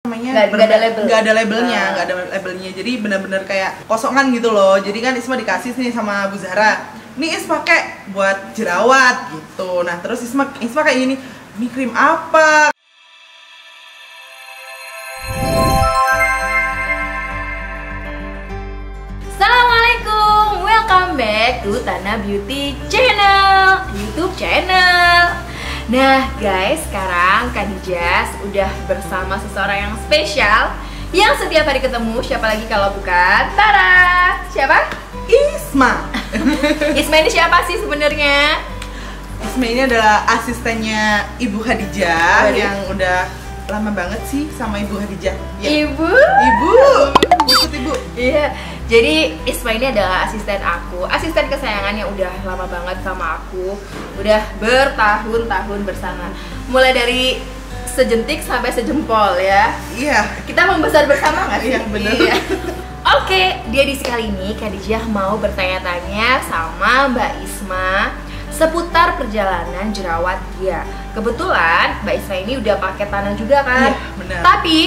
nggak ada labelnya, jadi benar-benar kayak kosongan gitu loh. Jadi kan Isma dikasih nih sama Bu Zahra, nih Isma pakai buat jerawat gitu. Nah terus Isma kayak gini, ini krim apa? Assalamualaikum, welcome back to Tana Beauty Channel, YouTube channel. Nah guys, sekarang Khadijah udah bersama seseorang yang spesial, yang setiap hari ketemu. Siapa lagi kalau bukan Tara? Siapa? Isma. Isma ini siapa sih sebenarnya? Isma ini adalah asistennya Ibu Khadijah yang udah lama banget sih sama Ibu Khadijah. Ya. Ibu. Ikut Ibu. Iya. Jadi Isma ini adalah asisten aku, asisten kesayangan yang udah lama banget sama aku, udah bertahun-tahun bersama. Mulai dari sejentik sampai sejempol ya. Iya. Kita membesar bersama nggak sih? Iya bener. Iya. Oke, di edisi kali ini Khadijah mau bertanya-tanya sama Mbak Isma seputar perjalanan jerawat dia. Kebetulan Mbak Isma ini udah pakai tanah juga kan? Iya, benar. Tapi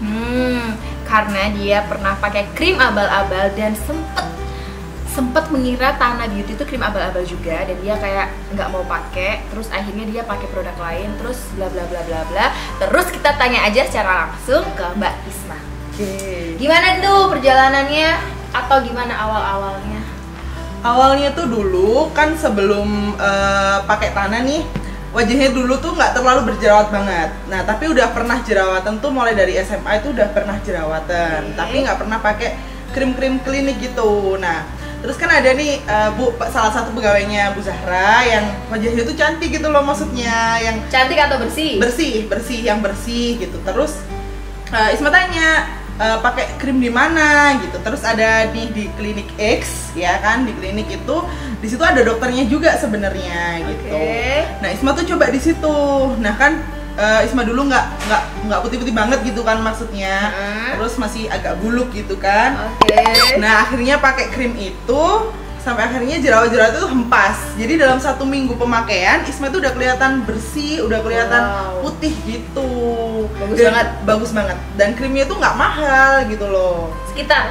karena dia pernah pakai krim abal-abal dan sempet mengira Tana Beauty itu krim abal-abal juga, dan dia kayak nggak mau pakai, terus akhirnya dia pakai produk lain, terus bla bla bla bla bla. Terus kita tanya aja secara langsung ke Mbak Isma. Gimana tuh perjalanannya, atau gimana awal-awalnya? Awalnya tuh dulu kan sebelum pakai tanah nih, wajahnya dulu tuh nggak terlalu berjerawat banget. Nah tapi udah pernah jerawatan tuh mulai dari SMA itu udah pernah jerawatan, tapi nggak pernah pakai krim-krim klinik gitu. Nah terus kan ada nih salah satu pegawainya Bu Zahra yang wajahnya tuh cantik gitu loh, maksudnya yang cantik atau bersih? Yang bersih gitu. Terus Isma tanya, pakai krim di mana gitu. Terus ada di klinik X ya kan, di klinik itu di situ ada dokternya juga sebenarnya gitu. Nah Isma tuh coba di situ. Nah kan Isma dulu nggak putih-putih banget gitu kan maksudnya. Terus masih agak buluk gitu kan. Nah akhirnya pakai krim itu sampai akhirnya jerawat-jerawat itu hempas. Jadi dalam 1 minggu pemakaian Isma tuh udah kelihatan bersih, udah kelihatan putih gitu. Bagus banget. Dan krimnya tuh nggak mahal gitu loh. Sekitar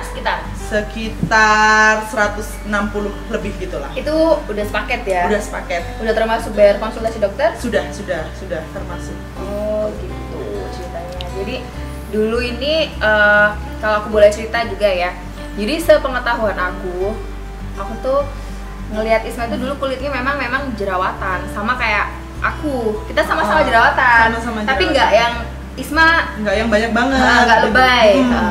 160 lebih gitulah. Itu udah sepaket ya? Udah sepaket. Udah termasuk bayar konsultasi dokter? Sudah termasuk. Oh gitu ceritanya. Jadi dulu ini kalau aku boleh cerita juga ya. Jadi sepengetahuan aku tuh ngelihat Isma itu dulu kulitnya memang jerawatan, sama kayak aku. Kita sama-sama jerawatan. Tapi nggak yang Isma, nggak yang banyak banget. Nggak lebay.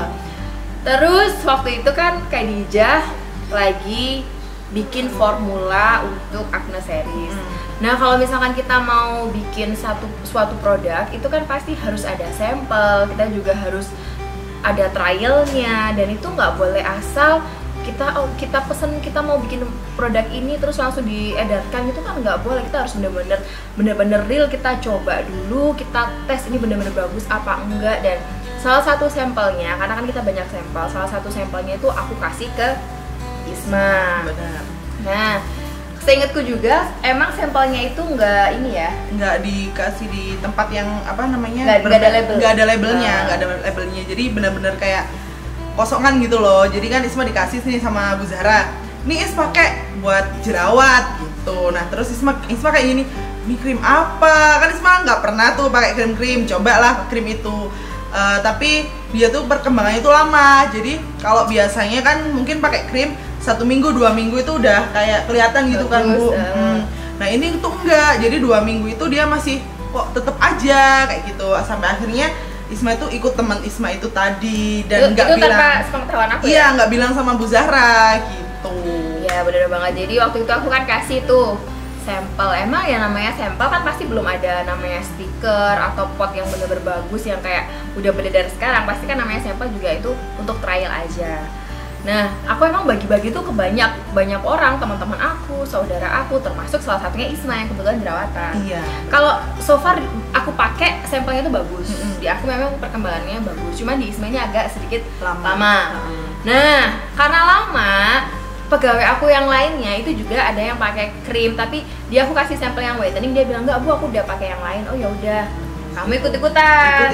Terus waktu itu kan Khadijah lagi bikin formula untuk acne series. Nah kalau misalkan kita mau bikin suatu produk itu kan pasti harus ada sampel, kita juga harus ada trialnya, dan itu nggak boleh asal kita pesen kita mau bikin produk ini terus langsung diedarkan, itu kan nggak boleh. Kita harus bener-bener real, kita coba dulu, kita tes ini bener-bener bagus apa enggak. Dan salah satu sampelnya, karena kan kita banyak sampel, salah satu sampelnya itu aku kasih ke Isma. Benar. Nah seingatku juga emang sampelnya itu nggak dikasih di tempat yang apa namanya, nggak ada labelnya. Jadi benar-benar kayak kosongan gitu loh. Jadi kan Isma dikasih nih sama Bu Zahra, nih Is pakai buat jerawat gitu. Nah terus Isma kayak gini, ini krim apa? Kan Isma nggak pernah tuh pakai krim, cobalah krim itu. Tapi dia tuh perkembangannya itu lama. Jadi kalau biasanya kan mungkin pakai krim 1 minggu 2 minggu itu udah kayak kelihatan gitu kan Bu. Nah ini tuh enggak. Jadi 2 minggu itu dia masih kok tetep aja kayak gitu. Sampai akhirnya Isma itu ikut teman Isma itu tadi, dan nggak bilang tanpa sepengetahuan aku. Iya, nggak bilang sama Bu Zahra gitu. Iya bener banget. Jadi waktu itu aku kan kasih tuh sampel. Emang ya namanya sampel kan pasti belum ada namanya stiker atau pot yang bener-bener bagus yang kayak udah beredar sekarang. Pasti kan namanya sampel juga itu untuk trial aja. Nah, aku emang bagi-bagi tuh ke banyak orang, teman-teman aku, saudara aku, termasuk salah satunya Isma yang kebetulan jerawatan. Iya. Kalau so far aku pakai sampelnya tuh bagus. Di aku memang perkembangannya bagus. Cuman di Isma ini agak sedikit lama. Nah, karena lama, pegawai aku yang lainnya itu juga ada yang pakai krim, tapi dia aku kasih sampel yang whitening, dia bilang enggak Bu, aku udah pakai yang lain. Oh ya udah. kamu ikut-ikutan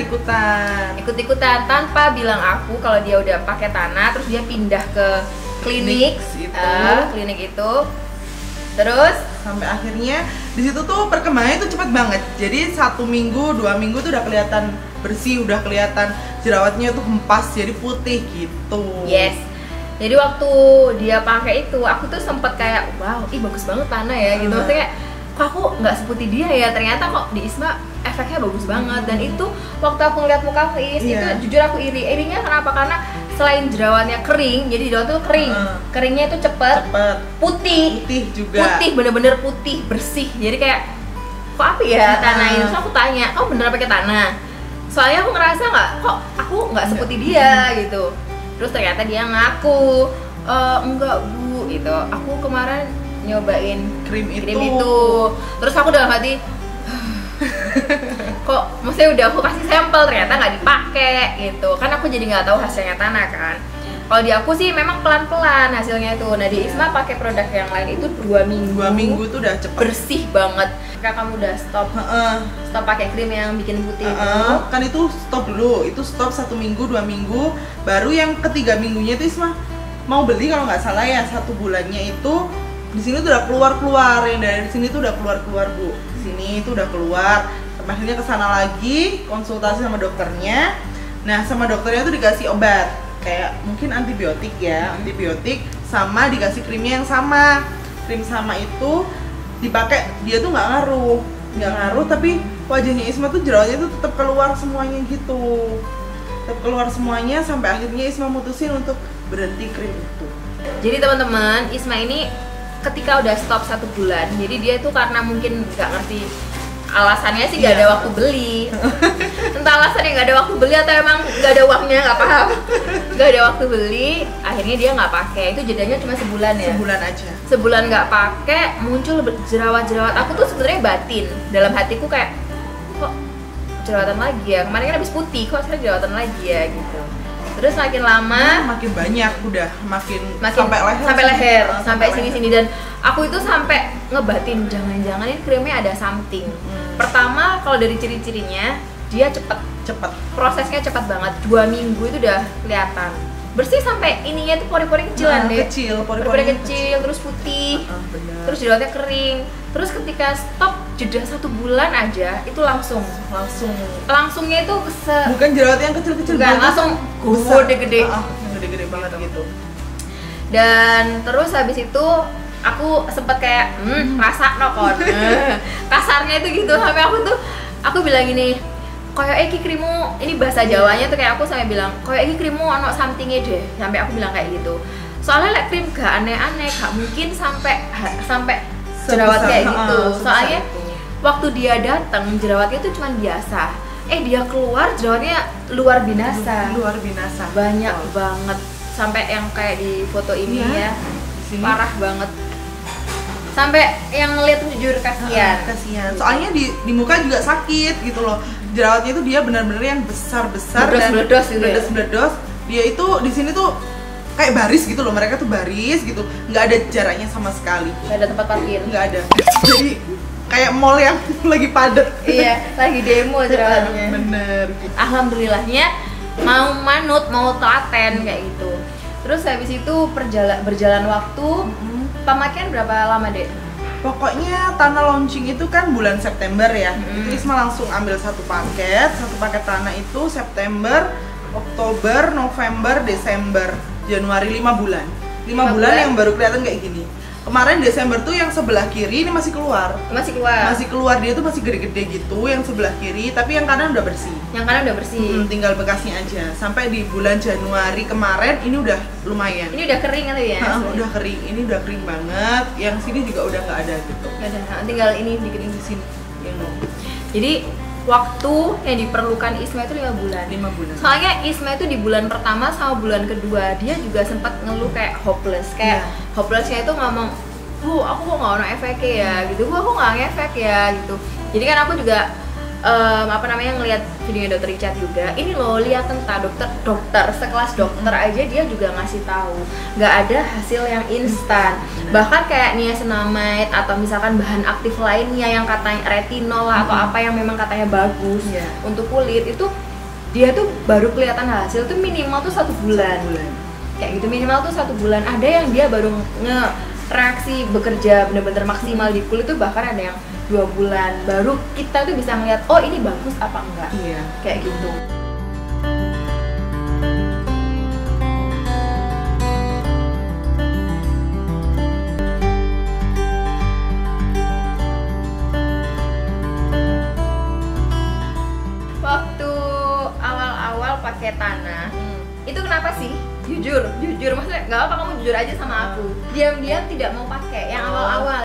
tanpa bilang aku kalau dia udah pakai tanah, terus dia pindah ke klinik itu. Terus sampai akhirnya di situ tuh perkembangannya tuh cepat banget. Jadi 1 minggu, 2 minggu tuh udah kelihatan bersih, udah kelihatan jerawatnya tuh hempas jadi putih gitu. Yes. Jadi waktu dia pakai itu, aku tuh sempet kayak wow, bagus banget tanah ya gitu. Maksudnya kayak kok aku nggak seputih dia ya, ternyata kok di Isma efeknya bagus banget. Dan itu waktu aku ngeliat muka aku itu jujur aku irinya kenapa? Karena selain jerawatnya kering, jadi jerawat tuh kering, keringnya itu cepet putih juga, bener-bener putih bersih. Jadi kayak kok apa ya tanah ini? Terus aku tanya, kamu beneran pakai tanah? Soalnya aku ngerasa kok aku nggak seputih dia gitu. Terus ternyata dia ngaku enggak bu, gitu. Aku kemarin nyobain krim itu. Terus aku dalam hati kok maksudnya udah aku kasih sampel ternyata nggak dipakai gitu. Kan aku jadi nggak tahu hasilnya tanah kan. Kalau di aku sih memang pelan-pelan hasilnya itu. Nah di Isma pakai produk yang lain itu 2 minggu. 2 minggu tuh udah cepet. Bersih banget. Ketika kamu udah stop pakai krim yang bikin putih itu. Kan itu stop dulu. Itu stop 1 minggu, 2 minggu. Baru yang ketiga minggunya itu Isma mau beli kalau nggak salah ya 1 bulannya itu di sini tuh udah keluar yang dari sini tuh udah keluar bu. Di sini tuh udah keluar. Akhirnya kesana lagi konsultasi sama dokternya. Nah sama dokternya tuh dikasih obat kayak mungkin antibiotik antibiotik sama dikasih krimnya yang sama. Krim sama itu dipakai dia tuh nggak ngaruh tapi wajahnya Isma tuh jerawatnya tuh tetap keluar semuanya gitu. Tetap keluar semuanya sampai akhirnya Isma mutusin untuk berhenti krim itu. Jadi teman-teman, Isma ini ketika udah stop 1 bulan, jadi dia itu karena mungkin nggak ngerti alasannya sih nggak ada waktu beli. Entah alasannya nggak ada waktu beli atau emang nggak ada uangnya, nggak paham. Nggak ada waktu beli, akhirnya dia nggak pakai. Itu jedanya cuma sebulan ya. Sebulan aja. Sebulan nggak pakai, muncul jerawat-jerawat. Aku tuh sebenarnya batin dalam hatiku kayak kok jerawatan lagi ya. Kemarin kan habis putih, kok sekarang jerawatan lagi ya gitu. Terus makin lama makin banyak udah makin sampai leher sampai sini-sini. Dan aku itu sampai ngebatin jangan-jangan ini krimnya ada something. Pertama kalau dari ciri-cirinya dia cepet prosesnya cepat banget. 2 minggu itu udah kelihatan bersih sampai ininya tuh pori-pori kecilan deh. Pori-pori kecil terus putih. Terus jerawatnya kering. Terus ketika stop jeda 1 bulan aja itu langsungnya itu bukan jerawat yang kecil-kecil banget, langsung gede-gede gede-gede banget gitu. Dan terus habis itu aku sempet kayak rasa nokon kasarnya itu gitu, sampai aku bilang gini, koyo iki krimu, ini bahasa Jawanya tuh kayak aku sampai bilang koyo iki krimu ono something-e deh, sampai aku bilang kayak gitu. Soalnya krim gak aneh-aneh, gak mungkin sampai jerawat kayak gitu. Soalnya waktu dia datang jerawatnya itu cuma biasa. Dia keluar jerawatnya luar binasa. Banyak banget. Sampai yang kayak di foto ini ya. Parah banget. Sampai yang ngeliat tuh jujur kasihan. Soalnya di muka juga sakit gitu loh. Jerawatnya itu dia benar-benar yang besar-besar dan meledos. Dia itu di sini tuh kayak baris gitu loh, mereka tuh baris gitu, nggak ada jaraknya sama sekali, nggak ada tempat parkir, nggak ada. Jadi kayak mall yang lagi padat. Iya, lagi demo jerawatnya. Bener. Alhamdulillahnya mau manut, mau telaten kayak gitu. Terus habis itu berjalan waktu, pemakaian berapa lama deh? Pokoknya tanah launching itu kan bulan September ya. Itu Isma langsung ambil 1 paket tanah itu September, Oktober, November, Desember, Januari, 5 bulan. 5 bulan yang baru kelihatan kayak gini. Kemarin Desember tuh yang sebelah kiri ini masih keluar. Dia tuh masih gede-gede gitu yang sebelah kiri, tapi yang kanan udah bersih. Tinggal bekasnya aja. Sampai di bulan Januari kemarin ini udah lumayan. Ini udah kering kali ya? Udah kering. Ini udah kering banget. Yang sini juga udah nggak ada gitu. Nggak ada. Tinggal ini dikering di sini. Jadi waktu yang diperlukan Isma itu 5 bulan. Soalnya Isma itu di bulan pertama sama bulan kedua dia juga sempat ngeluh kayak hopeless. Hopelessnya itu ngomong, aku kok nggak ada efeknya ya gitu, aku nggak ngefek ya gitu. Jadi kan aku juga apa namanya ngelihat videonya dokter Richard juga, ini loh lihat tentang dokter sekelas dokter aja dia juga ngasih tahu nggak ada hasil yang instan. Bahkan kayak niacinamide atau misalkan bahan aktif lainnya yang katanya retinol atau apa yang memang katanya bagus untuk kulit, itu dia tuh baru kelihatan hasil tuh minimal tuh 1 bulan. Kayak gitu, minimal tuh 1 bulan. Ada yang dia baru reaksi bekerja bener-bener maksimal di kulit tuh bahkan ada yang 2 bulan baru kita tuh bisa ngeliat oh ini bagus apa enggak. Kayak gitu. Waktu awal-awal pakai tanah itu kenapa sih? Jujur maksudnya nggak apa kamu jujur aja sama aku. Diam-diam tidak mau pakai yang awal-awal.